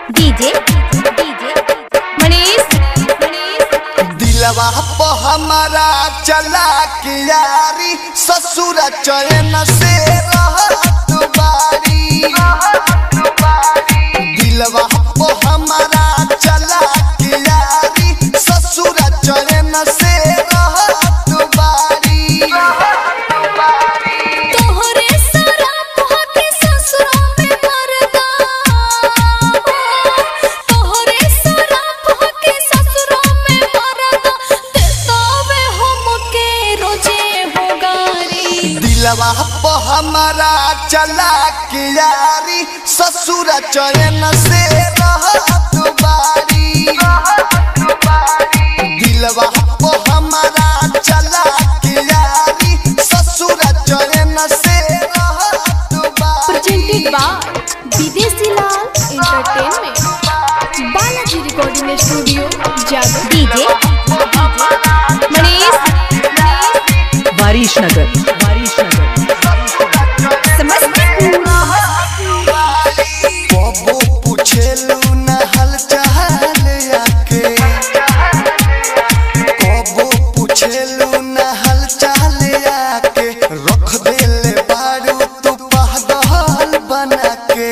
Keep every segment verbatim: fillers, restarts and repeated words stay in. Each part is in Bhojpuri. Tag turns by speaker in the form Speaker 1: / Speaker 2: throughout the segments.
Speaker 1: डीजे डीजे मनीष
Speaker 2: दिलवा पे हमारा चला के यारी ससुर चैन से रहत बारी। दिलवा पे हमारा चला के यारी ससुर चैन से रहत बारी।
Speaker 1: तोहरे शराब होके ससुरा में मरदा, तोहरे शराब होके ससुरा में मरदा, देतावे हमके रोजे हो गारी।
Speaker 2: दिलवा पे हमारा चला के यारी ससुर चैन से रहत बारी। दिलवा पे हमारा चला के यारी ससुर चैन से रहत बारी।
Speaker 1: Presented by Videshi Lal entertainment, Balaji recording studio Jadav. DJ Manish
Speaker 3: Warish Nagar वारिश नगर
Speaker 2: बबो पूछेलू न हालचाल आके, बबो पूछेलू न हालचाल आके, रख देले बारू तू पागल बना के।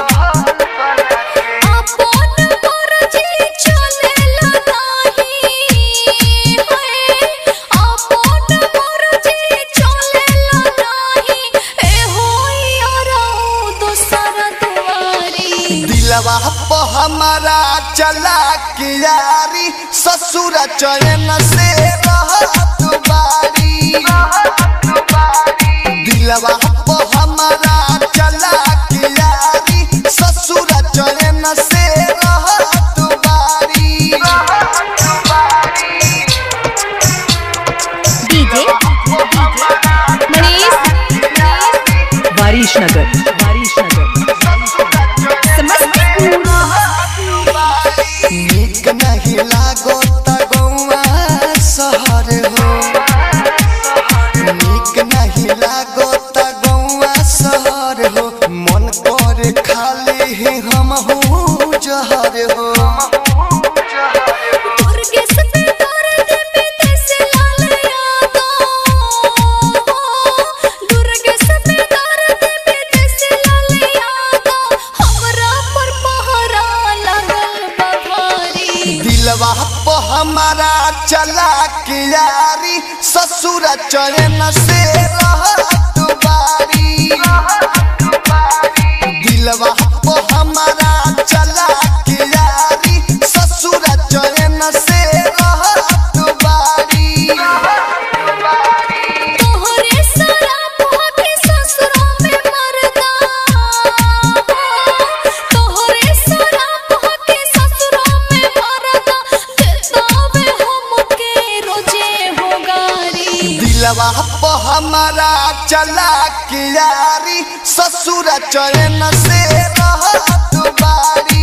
Speaker 1: अपन मर्जी चलेला नाही, अपन मर्जी चलेला नाही, ए होई यारो दोसर दुआरी।
Speaker 2: दिलवा पे हमारा चला के यारी ससुर चैन से रहत बारी। दिलवा पे हमारा चला के यारी ससुर चैन से रहत बारी।
Speaker 1: डीजे मनीष
Speaker 3: वारिश नगर वारिश नगर
Speaker 2: नीक नहीं लागो तगौआ शहर हो, नीक नहीं लागो तगौआ शहर हो, मन करे खाली ही हम हो जहर हो।
Speaker 1: दुर्गे से दर्द में देसी लाल यादो, दुर्गे से दर्द में देसी लाल यादो, हमरा पर पहरा लगल बा भारी।
Speaker 2: दिलवा पे हमारा चला के यारी ससुर चैन से रहत बारी। दिलवा पे हमारा चला के यारी ससुर चैन से रहत बारी।
Speaker 1: तोहरे शराब होके ससुरा में मरदा, तोहरे शराब होके ससुरा में मरदा, देतावे हमके रोजे हो गारी।
Speaker 2: दिलवा पे हमारा चला के यारी ससुर चैन से रहत बारी।